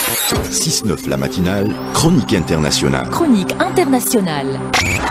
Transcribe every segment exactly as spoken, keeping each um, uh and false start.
six neuf la matinale, chronique internationale. Chronique internationale.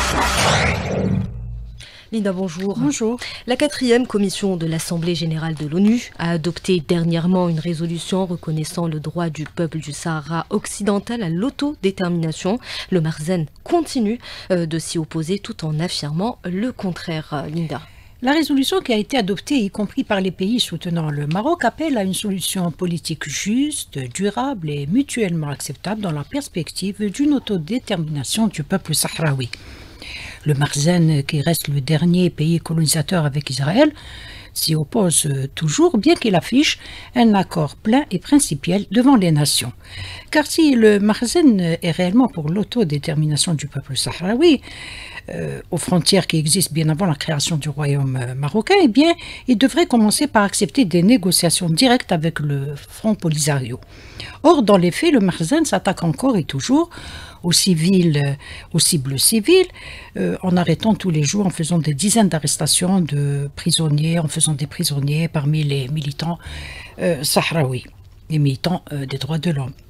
Linda, bonjour. Bonjour. La quatrième commission de l'Assemblée générale de l'ONU a adopté dernièrement une résolution reconnaissant le droit du peuple du Sahara occidental à l'autodétermination. Le Marzen continue de s'y opposer tout en affirmant le contraire. Linda. La résolution qui a été adoptée, y compris par les pays soutenant le Maroc, appelle à une solution politique juste, durable et mutuellement acceptable dans la perspective d'une autodétermination du peuple sahraoui. Le Marzen, qui reste le dernier pays colonisateur avec Israël, s'y oppose toujours, bien qu'il affiche un accord plein et principiel devant les nations. Car si le Marzen est réellement pour l'autodétermination du peuple sahraoui, euh, aux frontières qui existent bien avant la création du royaume marocain, eh bien, il devrait commencer par accepter des négociations directes avec le Front Polisario. Or, dans les faits, le Marzen s'attaque encore et toujours aux civils, aux cibles civiles, euh, en arrêtant tous les jours, en faisant des dizaines d'arrestations de prisonniers, en faisant des prisonniers parmi les militants euh, sahraouis, les militants euh, des droits de l'homme.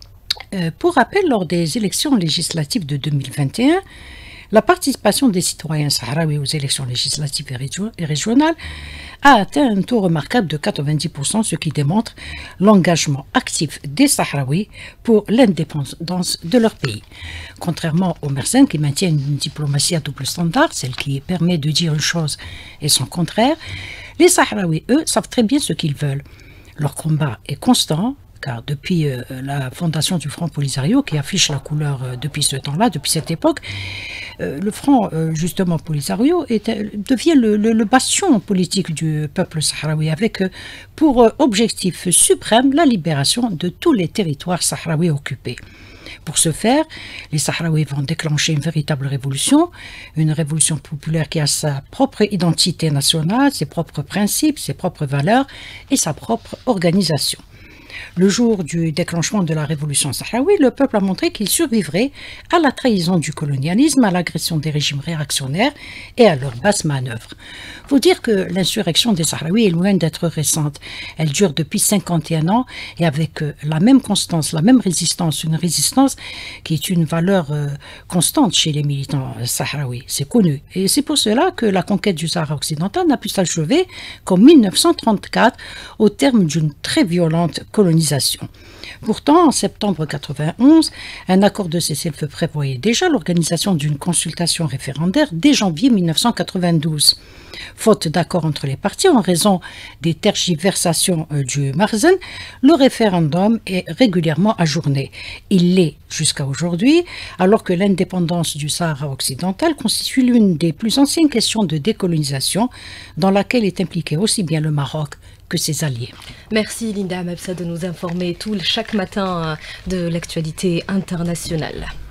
Euh, pour rappel, lors des élections législatives de deux mille vingt et un, la participation des citoyens sahraouis aux élections législatives et régionales a atteint un taux remarquable de quatre-vingt-dix pour cent, ce qui démontre l'engagement actif des Sahraouis pour l'indépendance de leur pays. Contrairement aux Marzen qui maintiennent une diplomatie à double standard, celle qui permet de dire une chose et son contraire, les Sahraouis, eux, savent très bien ce qu'ils veulent. Leur combat est constant, car depuis euh, la fondation du Front Polisario, qui affiche la couleur euh, depuis ce temps-là, depuis cette époque, euh, le Front, euh, justement, Polisario est, euh, devient le, le, le bastion politique du peuple sahraoui, avec euh, pour euh, objectif suprême la libération de tous les territoires sahraouis occupés. Pour ce faire, les Sahraouis vont déclencher une véritable révolution, une révolution populaire qui a sa propre identité nationale, ses propres principes, ses propres valeurs et sa propre organisation. Le jour du déclenchement de la révolution sahraoui, le peuple a montré qu'il survivrait à la trahison du colonialisme, à l'agression des régimes réactionnaires et à leurs basses manœuvres. Il faut dire que l'insurrection des Sahraouis est loin d'être récente. Elle dure depuis cinquante et un ans et avec la même constance, la même résistance, une résistance qui est une valeur euh, constante chez les militants sahraouis. C'est connu. Et c'est pour cela que la conquête du Sahara occidental n'a pu s'achever qu'en mille neuf cent trente-quatre, au terme d'une très violente colonisation. Pourtant, en septembre mille neuf cent quatre-vingt-onze, un accord de cessez-le-feu prévoyait déjà l'organisation d'une consultation référendaire dès janvier mille neuf cent quatre-vingt-douze. Faute d'accord entre les parties, en raison des tergiversations du Marzen, le référendum est régulièrement ajourné. Il l'est jusqu'à aujourd'hui, alors que l'indépendance du Sahara occidental constitue l'une des plus anciennes questions de décolonisation, dans laquelle est impliqué aussi bien le Maroc que ses alliés. Merci Linda Mabsa de nous informer tout chaque matin de l'actualité internationale.